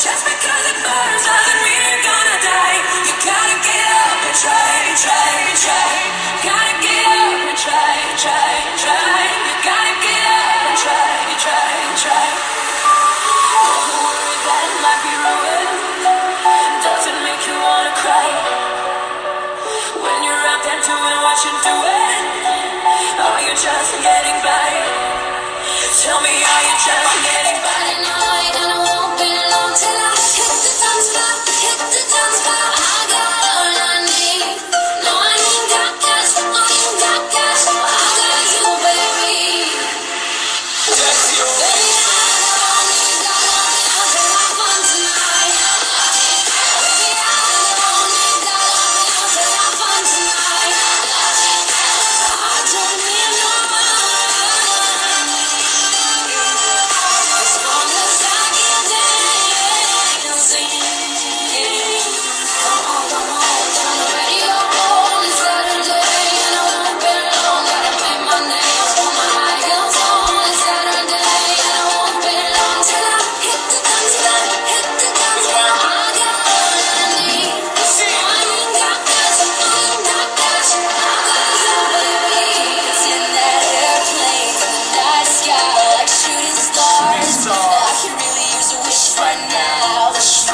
Just because it burns doesn't mean you're gonna die. You gotta get up and try. Gotta get up and try. You gotta get up and try. Don't worry that it might be ruined. Doesn't make you wanna cry. When you're out there doing what you're doing, are you just getting by? Tell me, are you just getting by? And I won't be long till I hit the dance spot, I got all I need. No, I ain't got cash, I got you, baby. That's you. Baby, I don't need dollar bills to have fun tonight. Baby, I don't need dollar bills to have fun tonight. I don't need no money. As long as I can dancing. Come on, turn the radio on. It's Saturday and I won't be long. Gotta paint my nails, put my high heels on. It's Saturday and I won't be long till I hit the dance floor. I got all I need. No, I ain't got cash, I got you, baby. It's in that airplane to the night sky like shooting stars. I can really use a wish right now.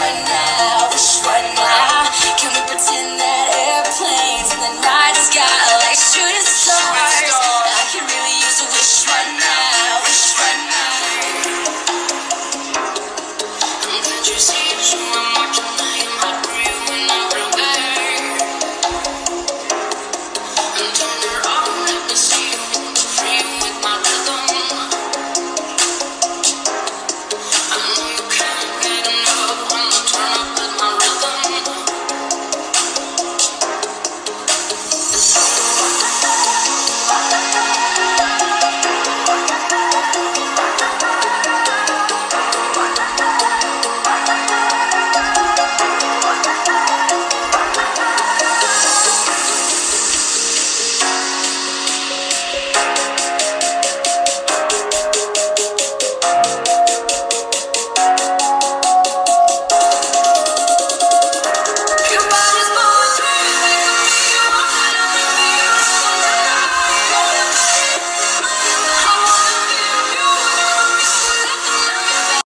Can we pretend that airplanes in the night sky like shooting stars? I can really use a wish right now. Can't you see?